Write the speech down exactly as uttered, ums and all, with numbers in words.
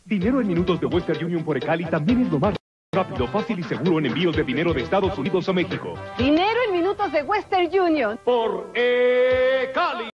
Dinero en minutos de Western Union por eCali también es lo más rápido, fácil y seguro en envíos de dinero de Estados Unidos a México. Dinero en minutos de Western Union. Por eCali.